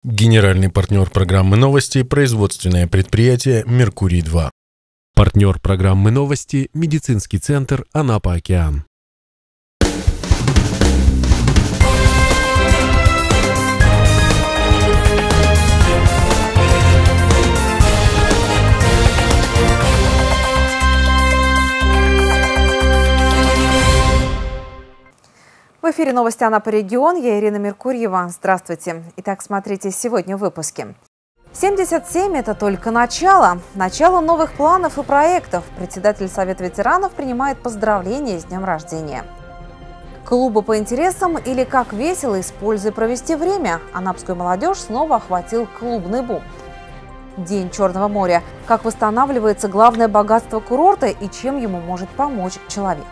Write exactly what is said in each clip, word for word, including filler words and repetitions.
Генеральный партнер программы «Новости» – производственное предприятие «Меркурий-два». Партнер программы «Новости» – медицинский центр «Анапа-Океан». В эфире новости Анапа регион. Я Ирина Меркурьева. Здравствуйте. Итак, смотрите сегодня в выпуске. семьдесят семь – это только начало. Начало новых планов и проектов. Председатель Совета ветеранов принимает поздравления с днем рождения. Клубы по интересам или как весело, используя провести время. Анапскую молодежь снова охватил клубный бум. День Черного моря. Как восстанавливается главное богатство курорта и чем ему может помочь человек.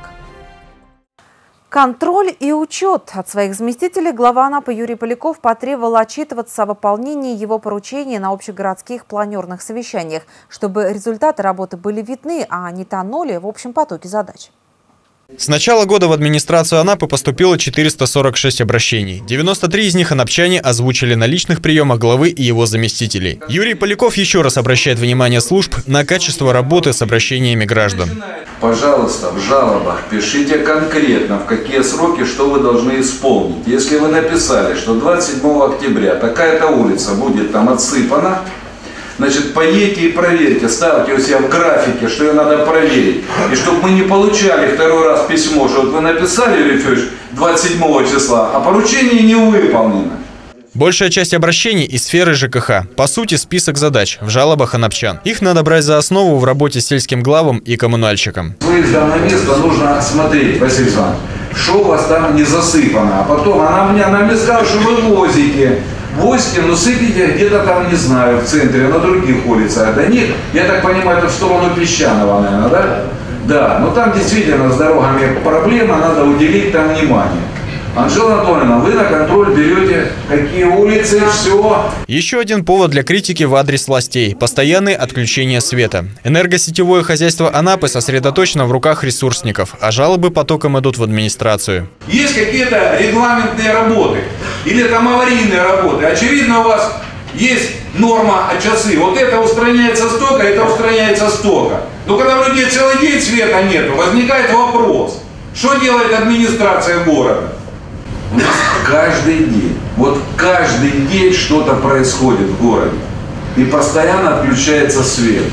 Контроль и учет. От своих заместителей глава Анапы Юрий Поляков потребовал отчитываться о выполнении его поручений на общегородских планерных совещаниях, чтобы результаты работы были видны, а не тонули в общем потоке задач. С начала года в администрацию Анапы поступило четыреста сорок шесть обращений. девяносто три из них анапчане озвучили на личных приемах главы и его заместителей. Юрий Поляков еще раз обращает внимание служб на качество работы с обращениями граждан. Пожалуйста, в жалобах пишите конкретно, в какие сроки, что вы должны исполнить. Если вы написали, что двадцать седьмого октября такая-то улица будет там отсыпана, значит, поедьте и проверьте, ставьте у себя в графике, что ее надо проверить. И чтобы мы не получали второй раз письмо, что вот вы написали, Юрий Федорович, двадцать седьмого числа, а поручение не выполнено. Большая часть обращений из сферы ЖКХ. По сути, список задач в жалобах анапчан. Их надо брать за основу в работе с сельским главам и коммунальщикам. Выездом на место нужно смотреть, Василий Иванович, что у вас там не засыпано. А потом она мне, она мне сказала, что вы возите. Возите, но сыпите где-то там, не знаю, в центре, на других улицах. Да нет, я так понимаю, это в сторону Песчаного, наверное, да? Да, но там действительно с дорогами проблема, надо уделить там внимание. Анжела Анатольевна, вы на контроль берете какие улицы, все. Еще один повод для критики в адрес властей – постоянные отключения света. Энергосетевое хозяйство Анапы сосредоточено в руках ресурсников, а жалобы потоком идут в администрацию. Есть какие-то регламентные работы или там аварийные работы. Очевидно, у вас есть норма о часы. Вот это устраняется столько, это устраняется столько. Но когда у людей целый день света нет, возникает вопрос, что делает администрация города? У нас каждый день, вот каждый день что-то происходит в городе. И постоянно отключается свет.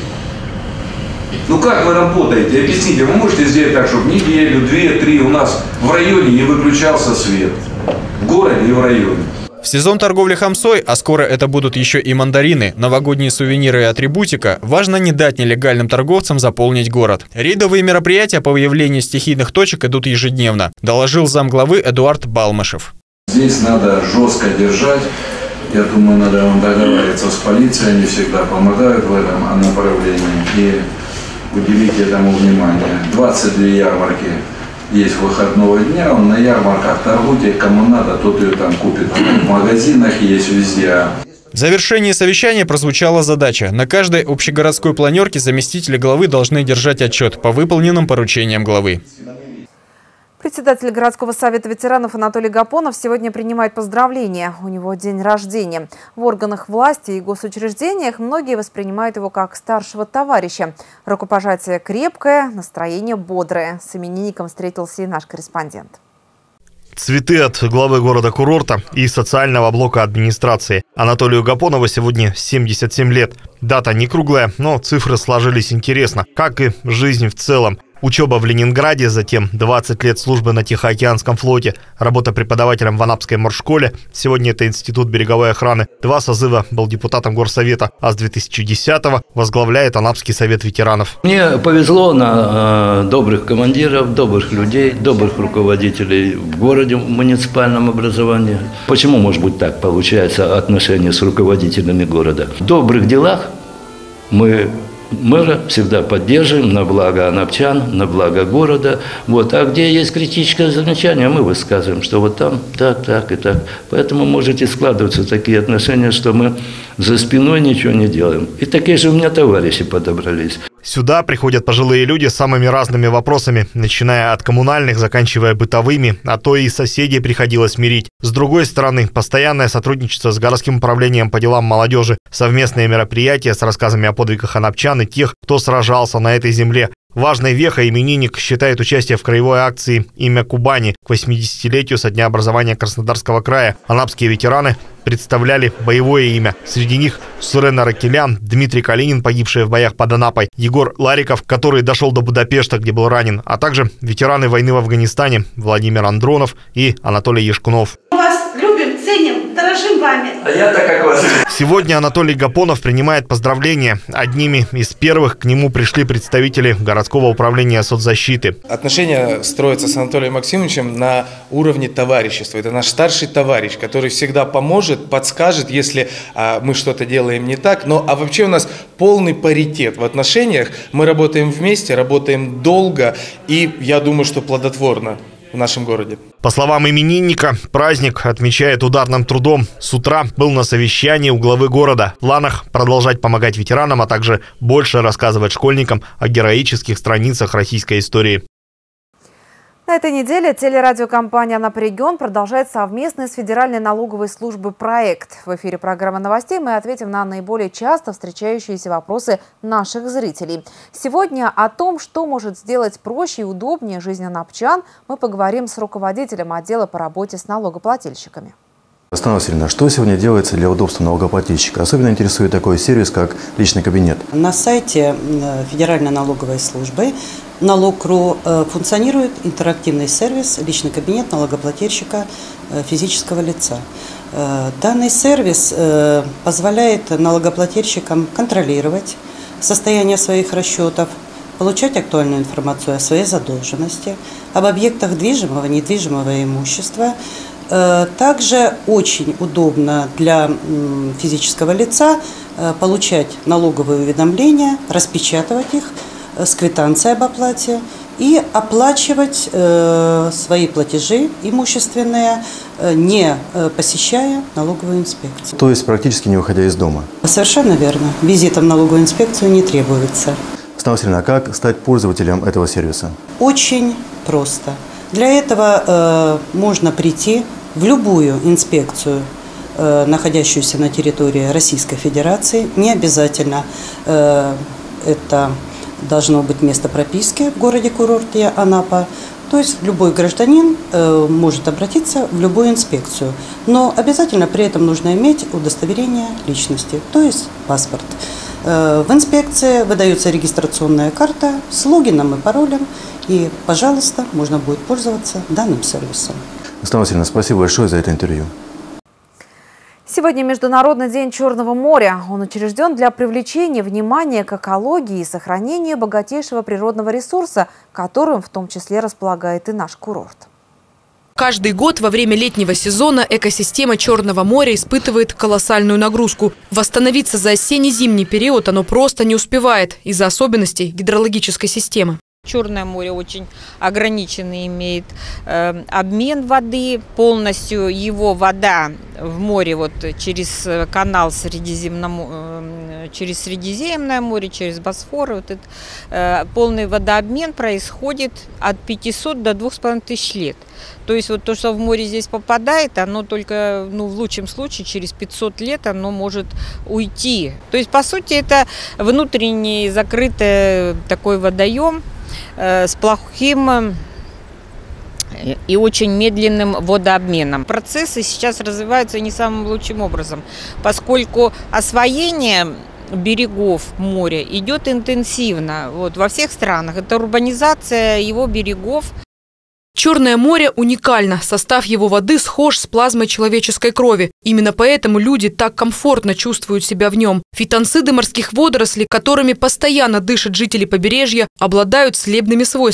Ну как вы работаете? Объясните, вы можете сделать так, чтобы неделю, две, три у нас в районе не выключался свет? В городе и в районе. В сезон торговли хамсой, а скоро это будут еще и мандарины, новогодние сувениры и атрибутика, важно не дать нелегальным торговцам заполнить город. Рейдовые мероприятия по выявлению стихийных точек идут ежедневно, доложил замглавы Эдуард Балмышев. Здесь надо жестко держать. Я думаю, надо вам договариваться с полицией, они всегда помогают в этом направлении. И уделить этому внимание. двадцать две ярмарки есть выходного дня, он на ярмарках торгуйте, кому надо, тот ее там купит. В магазинах есть везде. В завершении совещания прозвучала задача. На каждой общегородской планерке заместители главы должны держать отчет по выполненным поручениям главы. Председатель городского совета ветеранов Анатолий Гапонов сегодня принимает поздравления. У него день рождения. В органах власти и госучреждениях многие воспринимают его как старшего товарища. Рукопожатие крепкое, настроение бодрое. С именинником встретился и наш корреспондент. Цветы от главы города-курорта и социального блока администрации. Анатолию Гапонову сегодня семьдесят семь лет. Дата не круглая, но цифры сложились интересно, как и жизнь в целом. Учеба в Ленинграде, затем двадцать лет службы на Тихоокеанском флоте, работа преподавателем в Анапской моршколе. Сегодня это Институт береговой охраны. Два созыва был депутатом горсовета, а с две тысячи десятого возглавляет Анапский совет ветеранов. Мне повезло на э, добрых командиров, добрых людей, добрых руководителей в городе, в муниципальном образовании. Почему, может быть, так получается отношения с руководителями города? В добрых делах мы мэра всегда поддерживаем на благо анапчан, на благо города. Вот. А где есть критическое замечание, мы высказываем, что вот там так, так и так. Поэтому можете складываться такие отношения, что мы за спиной ничего не делаем. И такие же у меня товарищи подобрались. Сюда приходят пожилые люди с самыми разными вопросами, начиная от коммунальных, заканчивая бытовыми, а то и соседей приходилось мирить. С другой стороны, постоянное сотрудничество с городским управлением по делам молодежи, совместные мероприятия с рассказами о подвигах анапчан и тех, кто сражался на этой земле. Важной вехой именинник считает участие в краевой акции «Имя Кубани» к восьмидесятилетию со дня образования Краснодарского края. Анапские ветераны представляли боевое имя. Среди них Сурен Аракелян, Дмитрий Калинин, погибший в боях под Анапой, Егор Лариков, который дошел до Будапешта, где был ранен, а также ветераны войны в Афганистане Владимир Андронов и Анатолий Ешкунов. Мы вас любим, ценим, дорожим вами. А я так как вас. Сегодня Анатолий Гапонов принимает поздравления. Одними из первых к нему пришли представители городского управления соцзащиты. Отношения строятся с Анатолием Максимовичем на уровне товарищества. Это наш старший товарищ, который всегда поможет, подскажет, если а, мы что-то делаем не так. Но а вообще у нас полный паритет в отношениях. Мы работаем вместе, работаем долго и, я думаю, что плодотворно в нашем городе. По словам именинника, праздник отмечает ударным трудом. С утра был на совещании у главы города. В планах продолжать помогать ветеранам, а также больше рассказывать школьникам о героических страницах российской истории. На этой неделе телерадиокомпания «Анапа-Регион» продолжает совместный с Федеральной налоговой службой проект. В эфире программы новостей мы ответим на наиболее часто встречающиеся вопросы наших зрителей. Сегодня о том, что может сделать проще и удобнее жизнь анапчан, мы поговорим с руководителем отдела по работе с налогоплательщиками. Станислава Васильевна, что сегодня делается для удобства налогоплательщика? Особенно интересует такой сервис, как личный кабинет. На сайте Федеральной налоговой службы налог точка ру функционирует интерактивный сервис «Личный кабинет налогоплательщика физического лица». Данный сервис позволяет налогоплательщикам контролировать состояние своих расчетов, получать актуальную информацию о своей задолженности, об объектах движимого и недвижимого имущества. Также очень удобно для физического лица получать налоговые уведомления, распечатывать их с квитанцией об оплате и оплачивать свои платежи имущественные, не посещая налоговую инспекцию. То есть практически не выходя из дома? Совершенно верно. Визитом в налоговую инспекцию не требуется. Станислава Васильевна, а как стать пользователем этого сервиса? Очень просто. Для этого э, можно прийти в любую инспекцию, э, находящуюся на территории Российской Федерации. Не обязательно э, это должно быть место прописки в городе-курорте Анапа. То есть любой гражданин э, может обратиться в любую инспекцию. Но обязательно при этом нужно иметь удостоверение личности, то есть паспорт. Э, в инспекции выдается регистрационная карта с логином и паролем. И, пожалуйста, можно будет пользоваться данным сервисом. Станислава Васильевна, спасибо большое за это интервью. Сегодня Международный день Черного моря. Он учрежден для привлечения внимания к экологии и сохранению богатейшего природного ресурса, которым в том числе располагает и наш курорт. Каждый год во время летнего сезона экосистема Черного моря испытывает колоссальную нагрузку. Восстановиться за осенне-зимний период оно просто не успевает из-за особенностей гидрологической системы. Черное море очень ограниченный имеет э, обмен воды. Полностью его вода в море вот через канал Средиземному, э, через Средиземное море, через Босфор. Вот этот, э, полный водообмен происходит от пятисот до двух с половиной тысяч лет. То есть вот то, что в море здесь попадает, оно только, ну, в лучшем случае, через пятьсот лет оно может уйти. То есть, по сути, это внутренний закрытый такой водоем э, с плохим и очень медленным водообменом. Процессы сейчас развиваются не самым лучшим образом, поскольку освоение берегов моря идет интенсивно вот, во всех странах. Это урбанизация его берегов. Черное море уникально. Состав его воды схож с плазмой человеческой крови. Именно поэтому люди так комфортно чувствуют себя в нем. Фитонциды морских водорослей, которыми постоянно дышат жители побережья, обладают целебными свойствами.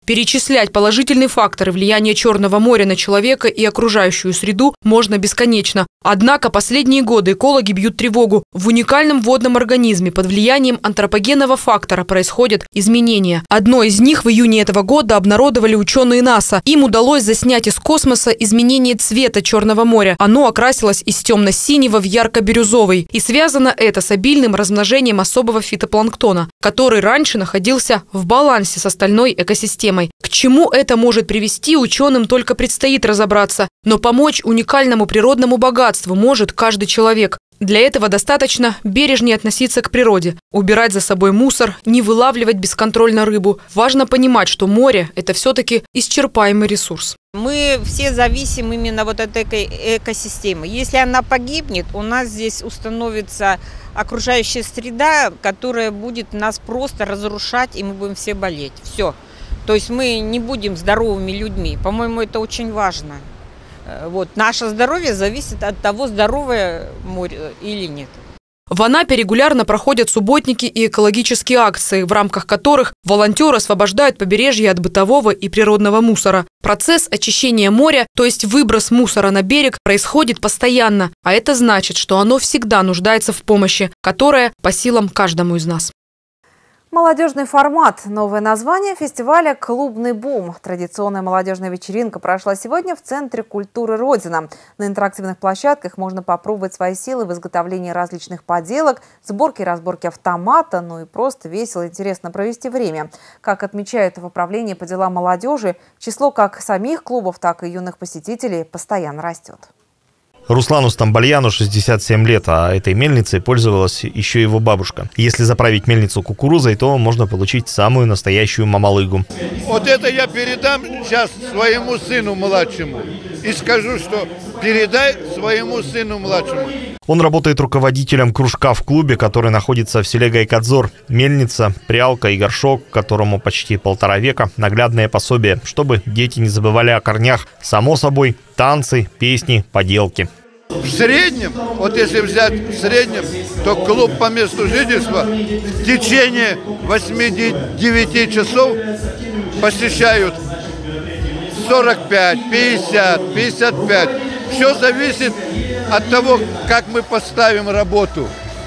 Перечислять положительные факторы влияния Черного моря на человека и окружающую среду можно бесконечно. Однако последние годы экологи бьют тревогу. В уникальном водном организме под влиянием антропогенного фактора происходят изменения. Одно из них в июне этого года обнародовали ученые НАСА. Им удалось заснять из космоса изменение цвета Черного моря. Оно окрасилось из темно-синего в ярко-бирюзовый. И связано это с обильным размножением особого фитопланктона, который раньше находился в балансе с остальной экосистемой. К чему это может привести, ученым только предстоит разобраться. Но помочь уникальному природному богатству может каждый человек. Для этого достаточно бережнее относиться к природе, убирать за собой мусор, не вылавливать бесконтрольно рыбу. Важно понимать, что море – это все-таки исчерпаемый ресурс. Мы все зависим именно вот от этой экосистемы. Если она погибнет, у нас здесь установится окружающая среда, которая будет нас просто разрушать, и мы будем все болеть. Все. То есть мы не будем здоровыми людьми. По-моему, это очень важно. Вот. Наше здоровье зависит от того, здоровое море или нет. В Анапе регулярно проходят субботники и экологические акции, в рамках которых волонтеры освобождают побережье от бытового и природного мусора. Процесс очищения моря, то есть выброс мусора на берег, происходит постоянно, а это значит, что оно всегда нуждается в помощи, которая по силам каждому из нас. Молодежный формат. Новое название фестиваля «Клубный бум». Традиционная молодежная вечеринка прошла сегодня в Центре культуры «Родина». На интерактивных площадках можно попробовать свои силы в изготовлении различных поделок, сборке и разборке автомата, ну и просто весело и интересно провести время. Как отмечают в управлении по делам молодежи, число как самих клубов, так и юных посетителей постоянно растет. Руслану Стамбальяну шестьдесят семь лет, а этой мельницей пользовалась еще его бабушка. Если заправить мельницу кукурузой, то можно получить самую настоящую мамалыгу. Вот это я передам сейчас своему сыну младшему и скажу, что передай своему сыну младшему. Он работает руководителем кружка в клубе, который находится в селе Гайкадзор. Мельница, прялка и горшок, которому почти полтора века, наглядное пособие, чтобы дети не забывали о корнях. Само собой, танцы, песни, поделки. В среднем, вот если взять в среднем, то клуб по месту жительства в течение восьми девяти часов посещают сорок пять, пятьдесят, пятьдесят пять. Все зависит от того, как мы поставим работу.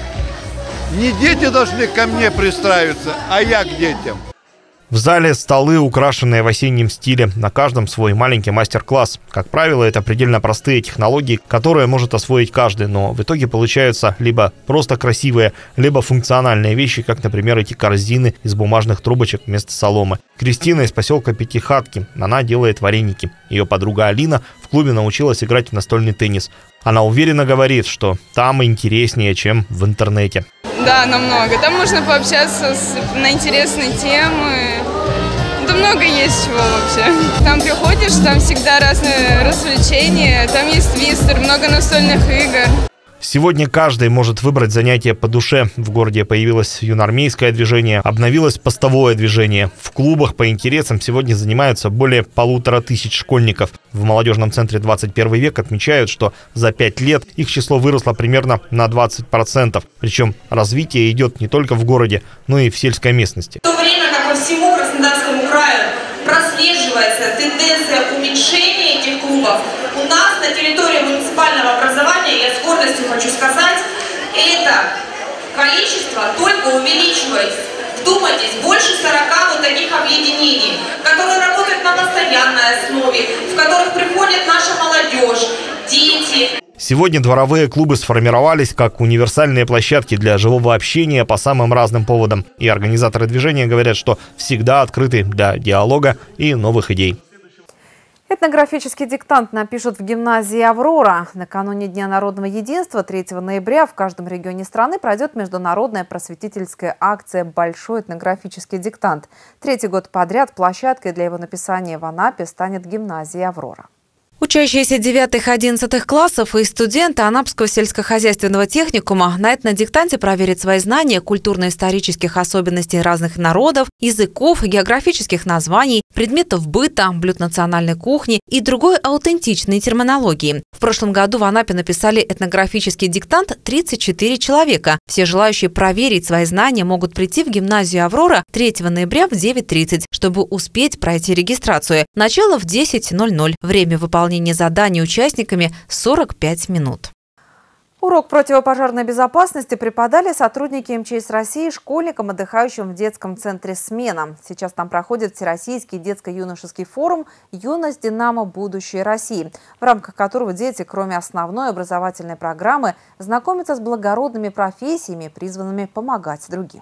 Не дети должны ко мне пристраиваться, а я к детям. В зале столы, украшенные в осеннем стиле. На каждом свой маленький мастер-класс. Как правило, это предельно простые технологии, которые может освоить каждый. Но в итоге получаются либо просто красивые, либо функциональные вещи, как, например, эти корзины из бумажных трубочек вместо соломы. Кристина из поселка Пятихатки. Она делает вареники. Ее подруга Алина в клубе научилась играть в настольный теннис. Она уверенно говорит, что там интереснее, чем в интернете. Да, намного. Там можно пообщаться с, на интересные темы. Да много есть чего вообще. Там приходишь, там всегда разные развлечения. Там есть твистер, много настольных игр. Сегодня каждый может выбрать занятие по душе. В городе появилось юноармейское движение, обновилось постовое движение. В клубах по интересам сегодня занимаются более полутора тысяч школьников. В молодежном центре двадцать первый век отмечают, что за пять лет их число выросло примерно на двадцать процентов. Причем развитие идет не только в городе, но и в сельской местности. В то время как по всему Краснодарскому краю прослеживается тенденция уменьшения этих клубов, у нас на территории муниципального образования, я с гордостью хочу сказать, это количество только увеличивается. Вдумайтесь, больше сорока вот таких объединений, которые работают на постоянной основе, в которых приходит наша молодежь, дети. Сегодня дворовые клубы сформировались как универсальные площадки для живого общения по самым разным поводам. И организаторы движения говорят, что всегда открыты для диалога и новых идей. Этнографический диктант напишут в гимназии «Аврора». Накануне Дня народного единства третьего ноября в каждом регионе страны пройдет международная просветительская акция «Большой этнографический диктант». Третий год подряд площадкой для его написания в Анапе станет гимназия «Аврора». Учащиеся девятых-одиннадцатых классов и студенты Анапского сельскохозяйственного техникума на этнодиктанте проверят свои знания культурно-исторических особенностей разных народов, языков, географических названий, предметов быта, блюд национальной кухни и другой аутентичной терминологии. В прошлом году в Анапе написали этнографический диктант тридцать четыре человека. Все желающие проверить свои знания могут прийти в гимназию «Аврора» третьего ноября в девять тридцать, чтобы успеть пройти регистрацию. Начало в десять ноль ноль. Время выполнения заданий участниками сорок пять минут. Урок противопожарной безопасности преподали сотрудники эм че эс России школьникам, отдыхающим в детском центре «Смена». Сейчас там проходит Всероссийский детско-юношеский форум «Юность Динамо. Будущее России», в рамках которого дети, кроме основной образовательной программы, знакомятся с благородными профессиями, призванными помогать другим.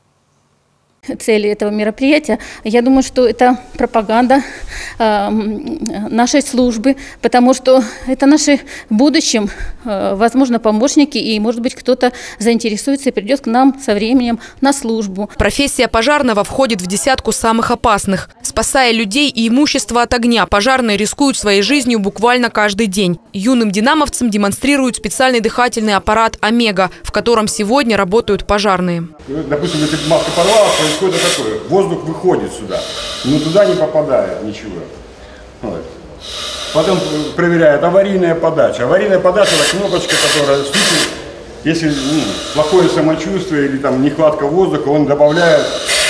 Цели этого мероприятия, я думаю, что это пропаганда э, нашей службы, потому что это наши в будущем, э, возможно, помощники, и, может быть, кто-то заинтересуется и придет к нам со временем на службу. Профессия пожарного входит в десятку самых опасных. Спасая людей и имущество от огня, пожарные рискуют своей жизнью буквально каждый день. Юным динамовцам демонстрируют специальный дыхательный аппарат «Омега», в котором сегодня работают пожарные. Допустим, если маска порвалась, происходит такое, воздух выходит сюда, но туда не попадает ничего. Вот. Потом проверяют аварийная подача. Аварийная подача – это кнопочка, которая в случае, если ну, плохое самочувствие или там нехватка воздуха, он добавляет.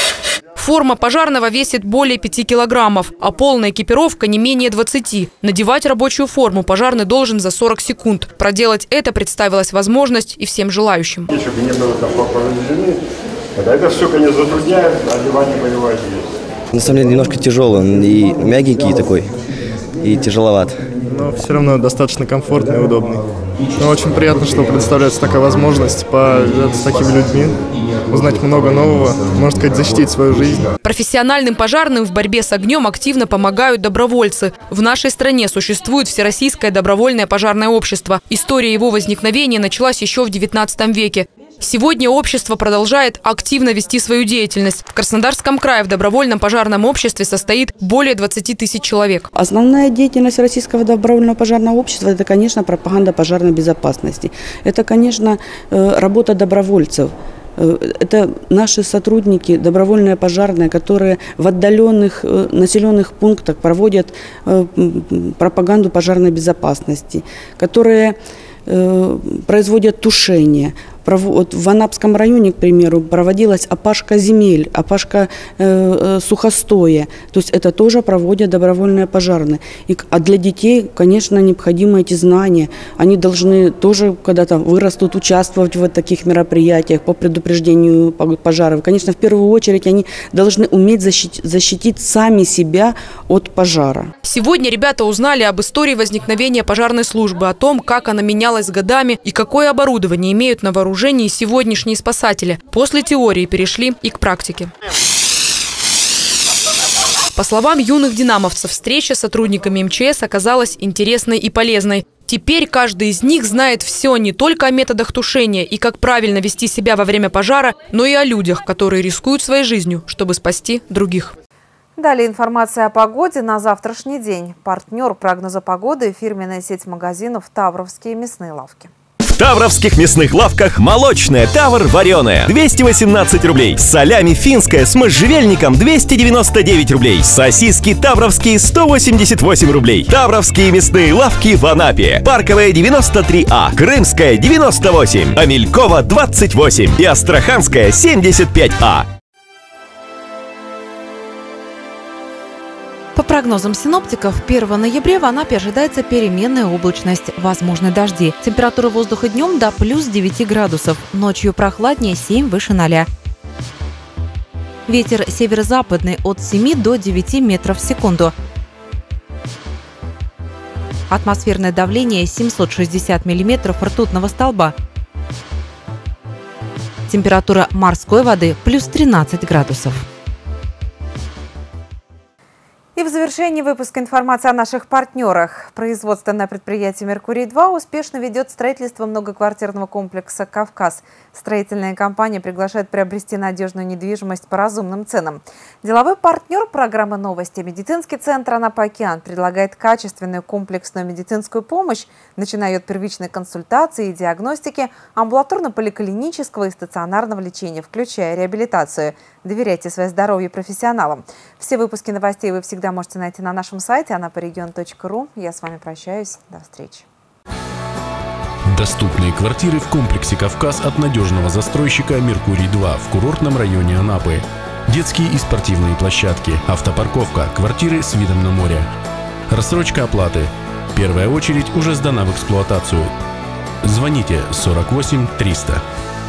Форма пожарного весит более пяти килограммов, а полная экипировка не менее двадцати. Надевать рабочую форму пожарный должен за сорок секунд. Проделать это представилась возможность и всем желающим. Чтобы не было там повреждены, это все, конечно, затрудняет, одевание боевой одежды. На самом деле немножко тяжелый, он и мягенький такой, и тяжеловат. Но все равно достаточно комфортный и удобный. Но очень приятно, что предоставляется такая возможность пообщаться с такими людьми, узнать много нового, можно сказать, защитить свою жизнь. Профессиональным пожарным в борьбе с огнем активно помогают добровольцы. В нашей стране существует Всероссийское добровольное пожарное общество. История его возникновения началась еще в девятнадцатом веке. Сегодня общество продолжает активно вести свою деятельность. В Краснодарском крае в добровольном пожарном обществе состоит более двадцати тысяч человек. Основная деятельность Российского добровольного пожарного общества – это, конечно, пропаганда пожарной безопасности. Это, конечно, работа добровольцев. Это наши сотрудники, добровольные пожарные, которые в отдаленных населенных пунктах проводят пропаганду пожарной безопасности, которые производят тушение. В Анапском районе, к примеру, проводилась опашка земель, опашка э, сухостоя. То есть это тоже проводят добровольные пожарные. И, а для детей, конечно, необходимы эти знания. Они должны тоже, когда-то вырастут, участвовать в вот таких мероприятиях по предупреждению пожаров. Конечно, в первую очередь они должны уметь защитить, защитить сами себя от пожара. Сегодня ребята узнали об истории возникновения пожарной службы, о том, как она менялась с годами и какое оборудование имеют на вооружении сегодняшние спасатели. После теории перешли и к практике. По словам юных динамовцев, встреча с сотрудниками эм че эс оказалась интересной и полезной. Теперь каждый из них знает все не только о методах тушения и как правильно вести себя во время пожара, но и о людях, которые рискуют своей жизнью, чтобы спасти других. Далее информация о погоде на завтрашний день. Партнер прогноза погоды – фирменная сеть магазинов «Тавровские мясные лавки». В тавровских мясных лавках молочная Тавр вареная двести восемнадцать рублей, солями финская с можжевельником двести девяносто девять рублей, сосиски тавровские сто восемьдесят восемь рублей. Тавровские мясные лавки в Анапе. Парковая девяносто три А, Крымская девяносто восемь, Амелькова двадцать восемь и Астраханская семьдесят пять А. По прогнозам синоптиков, первого ноября в Анапе ожидается переменная облачность, возможны дожди. Температура воздуха днем до плюс девяти градусов, ночью прохладнее семь выше ноля. Ветер северо-западный от семи до девяти метров в секунду. Атмосферное давление семьсот шестьдесят миллиметров ртутного столба. Температура морской воды плюс тринадцать градусов. И в в завершении выпуска информация о наших партнерах. Производственное предприятие «Меркурий-два» успешно ведет строительство многоквартирного комплекса «Кавказ». Строительная компания приглашает приобрести надежную недвижимость по разумным ценам. Деловой партнер программы «Новости» медицинский центр «Анапа-Океан» предлагает качественную комплексную медицинскую помощь, начиная от первичной консультации и диагностики, амбулаторно-поликлинического и стационарного лечения, включая реабилитацию. Доверяйте свое здоровье профессионалам. Все выпуски новостей вы всегда можете найти на нашем сайте анапарегион точка ру. Я с вами прощаюсь. До встречи. Доступные квартиры в комплексе «Кавказ» от надежного застройщика «Меркурий-два» в курортном районе Анапы. Детские и спортивные площадки, автопарковка, квартиры с видом на море. Рассрочка оплаты. Первая очередь уже сдана в эксплуатацию. Звоните сорок восемь триста.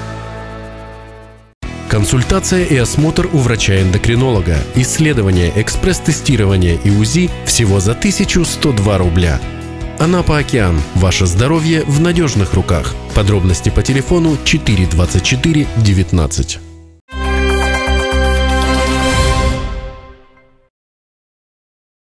Консультация и осмотр у врача-эндокринолога. Исследование, экспресс-тестирование и УЗИ всего за тысячу сто два рубля. Анапа-Океан. Ваше здоровье в надежных руках. Подробности по телефону четыре двадцать четыре девятнадцать.